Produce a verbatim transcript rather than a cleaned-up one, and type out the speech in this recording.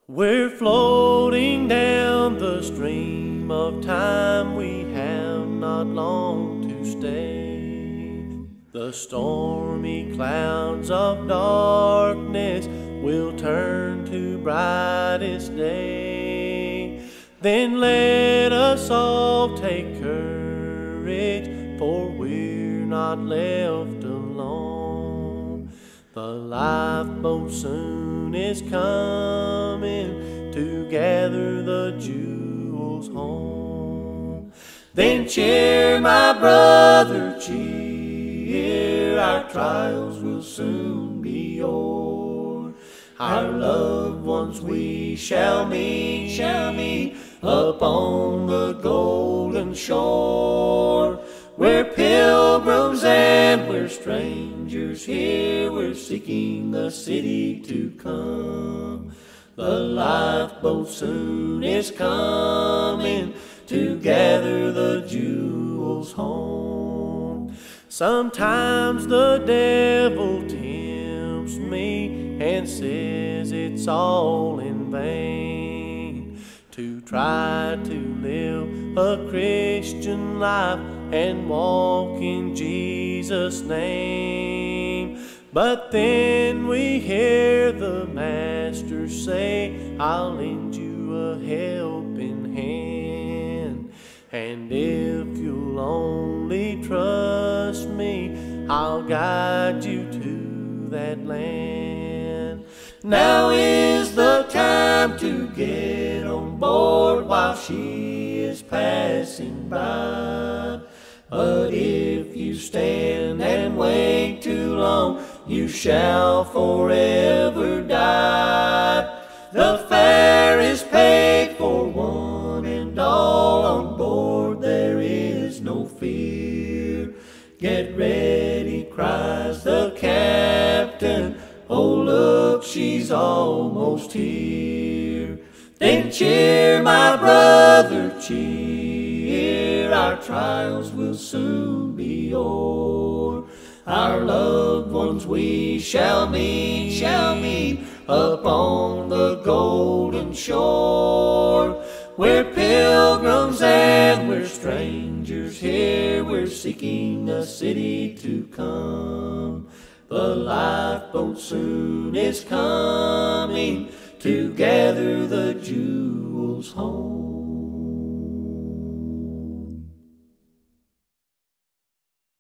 We're floating down the stream of time, we have not long to stay. The stormy clouds of darkness will turn to brightest day. Then let us all take courage, for we're not left alone. The lifeboat soon is coming to gather the jewels home. Then cheer, my brother, cheer, our trials will soon be o'er. Our loved ones we shall meet, shall meet upon the golden shore. We're pilgrims and we're strangers here, we're seeking the city to come. The lifeboat soon is coming to gather the jewels home. Sometimes the devil tempts me and says it's all in vain to try to live a Christian life and walk in Jesus' name. But then we hear the Master say, I'll lend you a helping hand, and if you'll only trust me, I'll guide you to that land. Now is the time to get on board while she is passing by. But if you stand and wait too long, you shall forever die. The fare is paid for one and all on board, there is no fear. Get ready, cries the captain, oh look, she's almost here. Then cheer, my brother, cheer, our trials will soon be o'er. Our loved ones we shall meet, shall meet upon the golden shore. We're pilgrims and we're strangers here, we're seeking a city to come. The lifeboat soon is coming to gather the jewels home.